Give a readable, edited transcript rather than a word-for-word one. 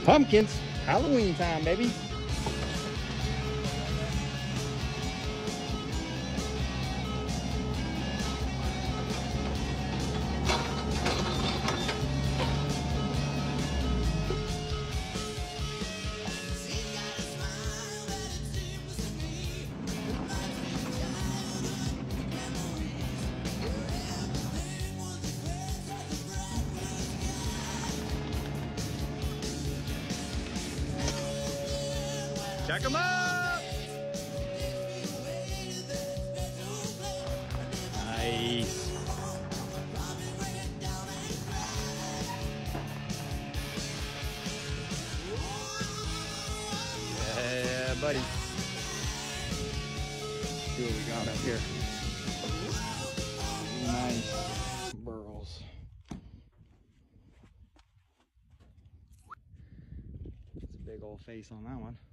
Pumpkins, Halloween time, baby. Check them out! Nice. Yeah, buddy. See what we got up here. Nice burls. It's a big old face on that one.